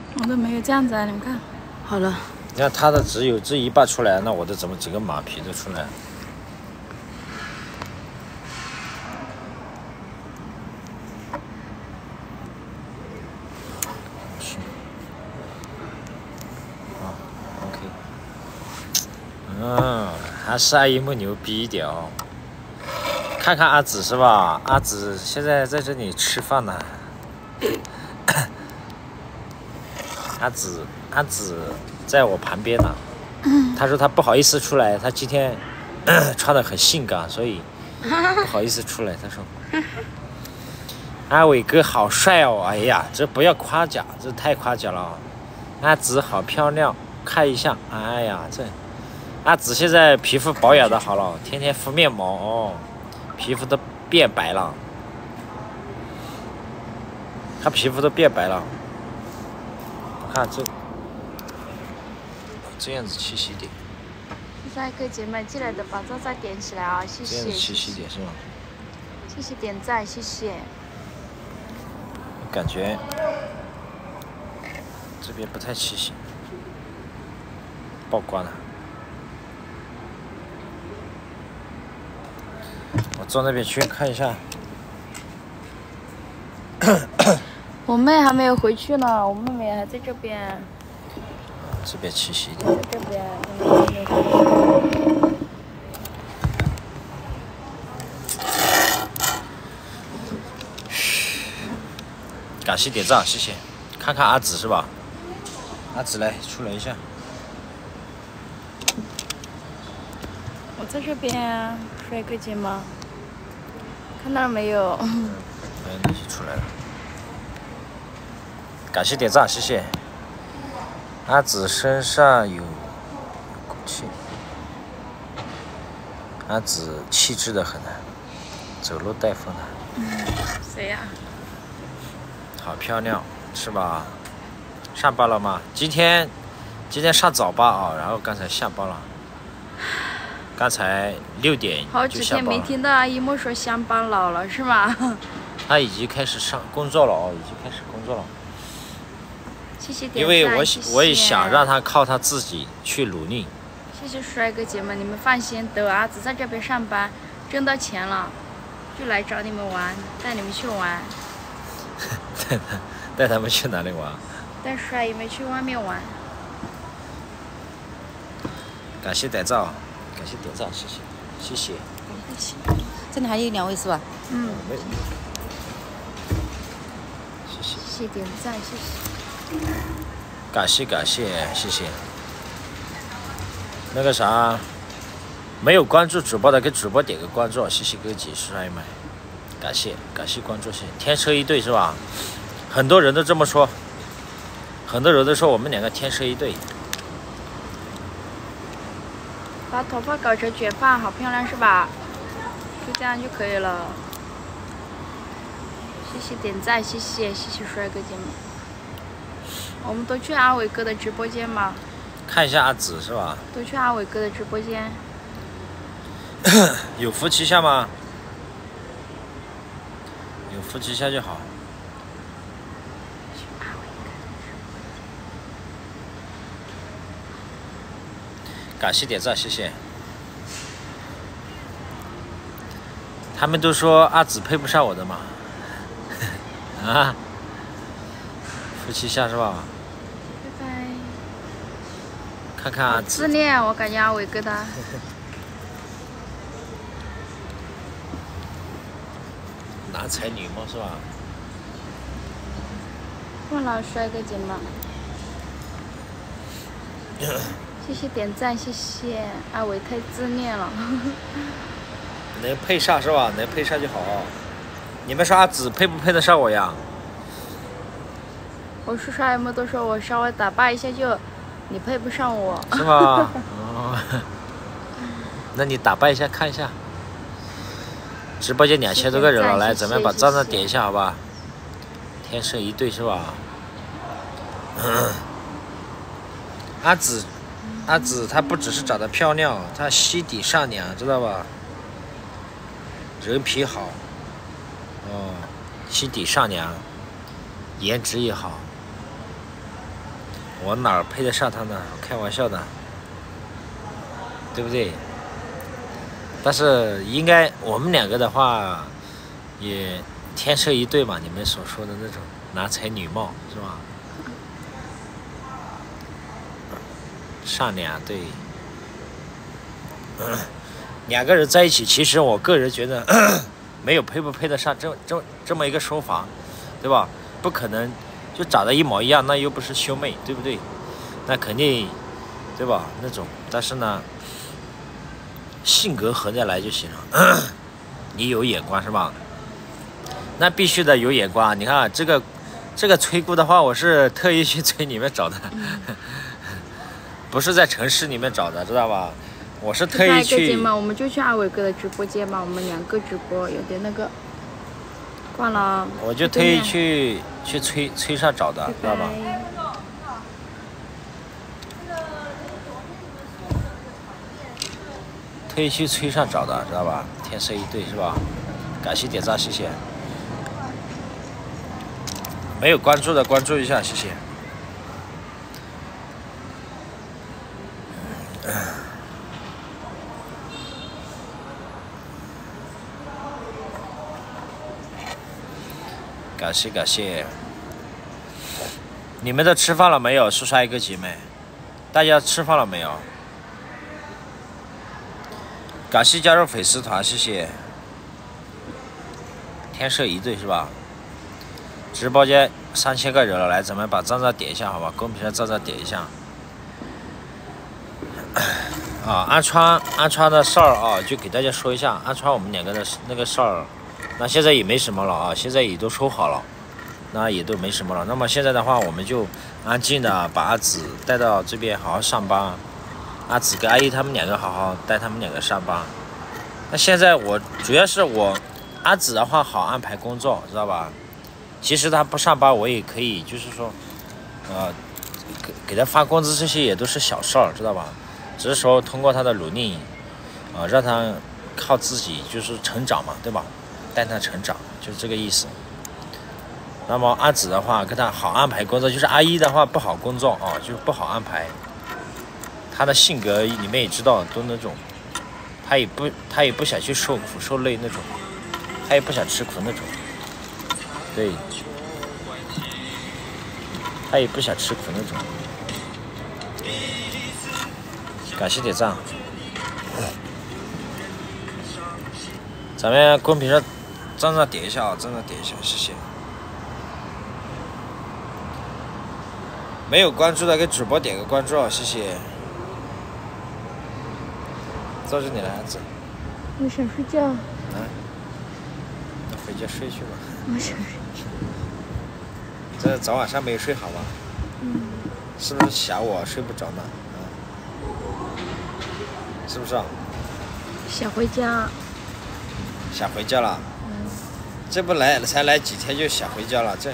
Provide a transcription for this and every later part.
我都没有这样子啊，你们看。好了。 你看它的只有这一半出来，那我的怎么整个马皮都出来？还是阿姨木牛逼一点哦。看看阿紫是吧？阿紫现在在这里吃饭呢。阿紫在我旁边呢。他说他不好意思出来，他今天穿得很性感，所以不好意思出来。他说：“阿伟哥好帅哦！哎呀，这不要夸奖，这太夸奖了。阿紫好漂亮，看一下。哎呀，这。”阿紫现在皮肤保养的好了，天天敷面膜哦，皮肤都变白了。她皮肤都变白了。我看这样子清晰点。 帅哥姐妹进来的把赞点起来啊，谢谢。 这样子清晰点是吗？ 谢谢点赞，谢谢。 感觉这边不太清晰，曝光了。我坐那边去看一下。 我妹还没有回去呢，我妹妹还在这边。 这边清晰一点。 在这边，我妹妹没回去。感谢点赞，谢谢。看看阿紫是吧？阿紫来出来一下。 我在这边啊，帅哥姐吗？看到了没有？ 那些出来了。感谢点赞，谢谢。阿紫身上有骨气，阿紫气质的很，走路带风的。 谁呀？ 好漂亮，是吧？上班了吗？今天上早班啊，然后刚才下班了。刚才6点好几天没听到阿姨莫说下班了是吗？ 他已经开始工作了哦，已经开始工作了。 谢谢点赞， 因为我也想让他靠他自己去努力。 谢谢帅哥姐们，你们放心，等阿紫在这边上班，挣到钱了，就来找你们玩，带你们去玩。 带他们去哪里玩？ 带帅姨们去外面玩。 感谢点赞，感谢点赞，谢谢，谢谢。 这里还有2位是吧？ 嗯。 谢谢。 谢谢点赞，谢谢。 感谢，谢谢。那个啥，没有关注主播的给主播点个关注，谢谢哥姐帅们，感谢关注，谢谢。天生一对是吧？很多人都这么说，很多人都说我们2个天生一对。 把头发搞成卷发，好漂亮是吧？就这样就可以了。谢谢点赞，谢谢帅哥姐们。我们都去阿伟哥的直播间嘛。 看一下阿紫是吧？ 都去阿伟哥的直播间。 有夫妻相吗？有夫妻相就好。感谢点赞，谢谢。他们都说阿紫配不上我的嘛，啊，夫妻相是吧？ 拜拜。 看看阿紫。 自恋，我感觉阿伟哥的。 男才女貌是吧？ 问了帅哥姐们。谢谢点赞，谢谢阿伟太自恋了。 能配上是吧？能配上就好。你们说阿紫配不配得上我呀？ 我叔叔阿姨们都说我稍微打扮一下就，你配不上我。 是吗？哦。那你打扮一下看一下。直播间2000多个人了，来，咱们把赞赞点一下好吧？天生一对是吧？阿紫她不只是长得漂亮，她心底善良，知道吧？人品好，哦，心底善良，颜值也好， 我哪儿配得上他呢？开玩笑的，对不对？但是应该我们两个的话，也天生一对嘛，你们所说的那种男才女貌是吧？善良，对。两个人在一起，其实我个人觉得没有配不配得上这么一个说法，对吧？不可能就长得一模一样，那又不是兄妹，对不对？那肯定，对吧？那种，但是呢，性格合得来就行了。你有眼光是吧？那必须得有眼光。你看这个催姑的话，我是特意去催你们找的，不是在城市里面找的，知道吧？我是特意去。 我们就去阿伟哥的直播间嘛，我们2个直播有点那个，挂了。 我就特意去催上找的，知道吧？特意去催上找的，知道吧？天生一对是吧？感谢点赞，谢谢。没有关注的关注一下，谢谢。感谢。你们都吃饭了没有？叔叔阿姨哥姐妹，大家吃饭了没有？感谢加入粉丝团，谢谢。天生一对是吧？直播间3000个人了，来，咱们把赞赞点一下，好吧？公屏上赞赞点一下。啊，安川的事儿啊，就给大家说一下，安川我们2个的那个事儿，那现在也没什么了啊，现在也都收好了，那也都没什么了。那么现在的话，我们就安静的把阿紫带到这边好好上班，阿紫跟阿姨他们2个好好带他们2个上班。那现在主要是阿紫的话好安排工作，知道吧？其实他不上班，我也可以，就是说，给他发工资，这些也都是小事儿，知道吧？只是说通过他的努力，让他靠自己就是成长嘛，对吧？带他成长，就是这个意思。那么阿紫的话，跟他好安排工作，就是阿姨的话不好工作啊，就是不好安排。他的性格你们也知道，都那种，他也不想去受苦受累那种，他也不想吃苦那种，对，他也不想吃苦那种。感谢点赞，咱们公屏上赞赞点一下啊，赞赞点一下，谢谢。没有关注的给主播点个关注啊，谢谢。坐着你来，子。 我想睡觉。 啊？那回家睡去吧。 我想睡觉。 这早晚上没有睡好吧？是不是想我睡不着呢？是不是啊？ 想回家。 想回家了？这不才来几天就想回家了？这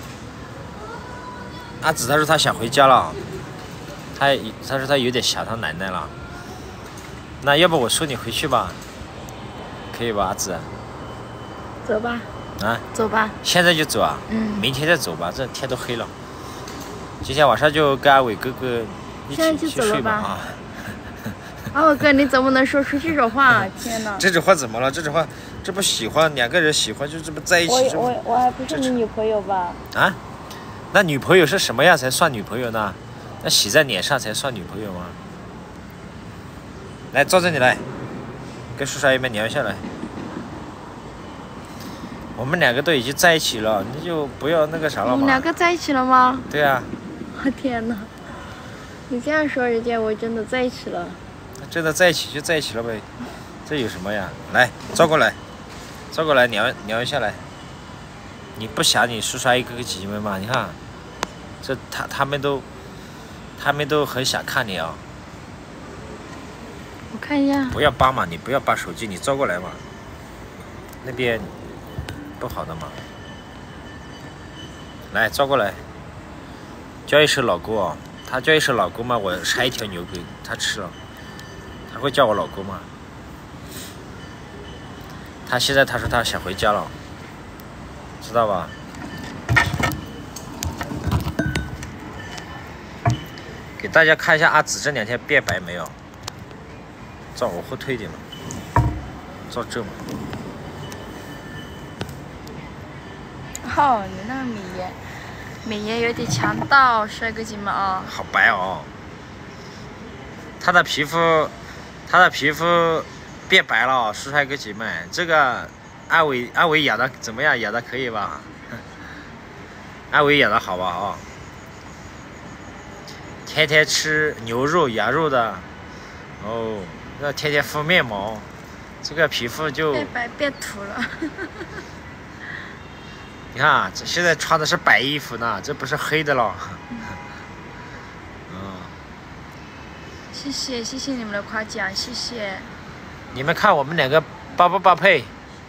阿紫他说他想回家了，他说他有点想他奶奶了。那要不我送你回去吧？可以吧，阿紫？ 走吧。 啊？ 走吧。现在就走啊？明天再走吧，这天都黑了。今天晚上就跟阿伟哥哥一起去睡吧啊！ 阿伟哥，你怎么能说出这种话？天哪！ 这种话怎么了？这种话，这不喜欢2个人喜欢就这么在一起？ 我还不是你女朋友吧？ 啊？那女朋友是什么样才算女朋友呢？那洗在脸上才算女朋友吗？来，坐这里来，跟叔叔阿姨们聊一下来。我们2个都已经在一起了，你就不要那个啥了嘛。 我们2个在一起了吗？ 对啊。 我天哪！你这样说人家，我真的在一起了。 真的在一起就在一起了呗，这有什么呀？来，坐过来聊一下来。你不想你叔叔阿姨哥哥姐姐们吗？你看，这他们都很想看你啊。 我看一下。 不要扒嘛，你不要扒手机，你坐过来嘛。那边不好的嘛。来，坐过来。叫一声老公啊，他叫一声老公嘛，我杀一条牛给他吃了。他会叫我老公吗？他现在他说他想回家了，知道吧？ 给大家看一下阿紫这2天变白没有？照我后退一点嘛，照这嘛。 哦，你那个美颜有点强大哦，帅哥姐们啊！ 好白哦，他的皮肤变白了，帅哥姐们。这个阿伟养的怎么样？养的可以吧？阿伟养的好吧？啊，天天吃牛肉、羊肉的，哦，那天天敷面膜，这个皮肤就变白变土了。 你看啊，这现在穿的是白衣服呢，这不是黑的了。 谢谢你们的夸奖，谢谢。 你们看我们2个搭不搭配？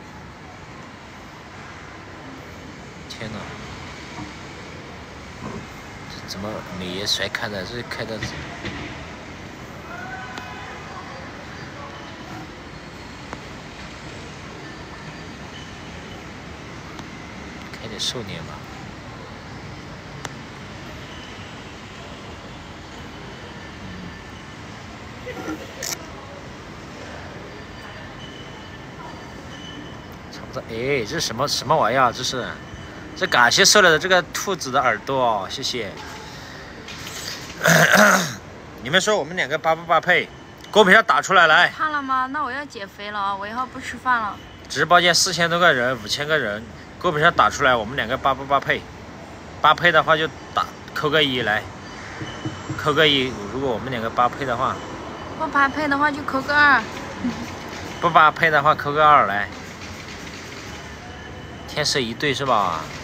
天哪，这怎么美颜甩开的？这开的。开点瘦脸吧。差不多。哎，这是什么玩意儿？这感谢收来的这个兔子的耳朵哦，谢谢。你们说我们2个搭不搭配？公屏上打出来来。 胖了吗？那我要减肥了啊！我以后不吃饭了。 直播间4000多个人，5000个人，公屏上打出来，我们2个搭不搭配？搭配的话就扣个1来，扣个1。如果我们2个搭配的话， 不搭配的话就扣个2。 不搭配的话扣个2来。天生一对是吧？